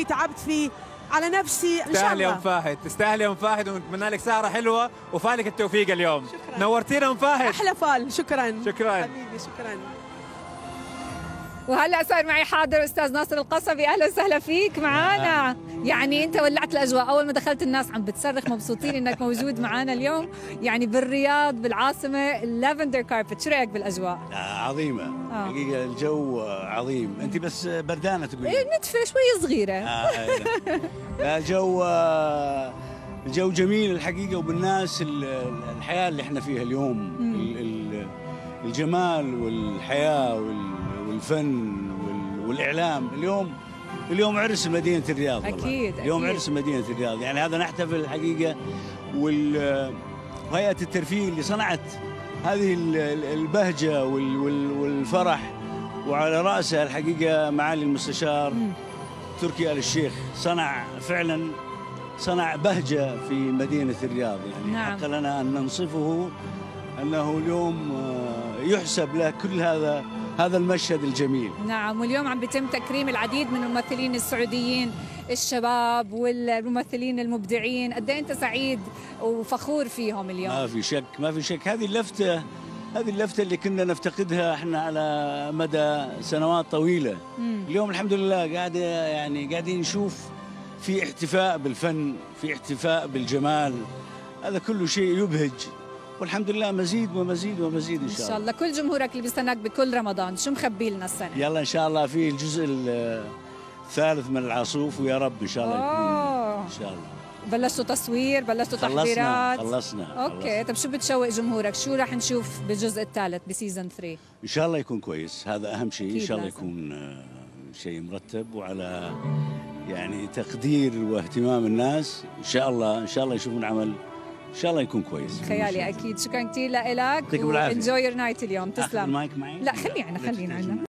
تعبت فيه على نفسي. ان شاء تستاهل يا الله. ام فهد، تستاهل يا ام فهد، ونتمنى لك سهره حلوه وفالك التوفيق اليوم. شكرا. نورتينا ام فهد. احلى فال. شكرا شكرا حبيبي. شكرا. وهلا صار معي حاضر استاذ ناصر القصبي، اهلا وسهلا فيك معنا. يعني انت ولعت الاجواء، اول ما دخلت الناس عم بتصرخ مبسوطين انك موجود معنا اليوم، يعني بالرياض بالعاصمه اللافندر كاربت، شو رايك بالاجواء؟ عظيمه حقيقه، الجو عظيم. انت بس بردانه تقولي؟ نتفه شوي صغيره. لا الجو جميل الحقيقه، وبالناس الحياه اللي احنا فيها اليوم، الجمال والحياه والفن والاعلام. اليوم عرس مدينه الرياض. اكيد اليوم عرس مدينه الرياض، يعني هذا نحتفل الحقيقه. وهيئه الترفيه اللي صنعت هذه البهجه والفرح، وعلى راسها الحقيقه معالي المستشار تركي آل الشيخ، صنع بهجه في مدينه الرياض. يعني نعم. حق لنا ان ننصفه انه اليوم يحسب له كل هذا المشهد الجميل. نعم، واليوم عم بيتم تكريم العديد من الممثلين السعوديين الشباب والممثلين المبدعين. قد ايه انت سعيد وفخور فيهم اليوم؟ ما في شك. هذه اللفتة اللي كنا نفتقدها احنا على مدى سنوات طويلة. اليوم الحمد لله قاعدين نشوف في احتفاء بالفن، في احتفاء بالجمال. هذا كله شيء يبهج، والحمد لله مزيد ومزيد ومزيد ان شاء الله. كل جمهورك اللي بيستناك بكل رمضان، شو مخبي لنا السنه؟ يلا ان شاء الله في الجزء الثالث من العاصوف، ويا رب ان شاء الله يكون ان شاء الله. بلشتوا تصوير، بلشتوا تحضيرات؟ خلصنا. اوكي، طب شو بتشوق جمهورك؟ شو راح نشوف بالجزء الثالث بسيزون 3؟ ان شاء الله يكون كويس، هذا اهم شيء. ان شاء الله يكون شيء مرتب وعلى يعني تقدير واهتمام الناس. ان شاء الله يشوفون عمل ان شاء الله يكون كويس. خيالي اكيد. شكرا كثير لك، يعطيكم العافيه. انجوي يور نايت اليوم. تسلم. المايك معي؟ لا خلينا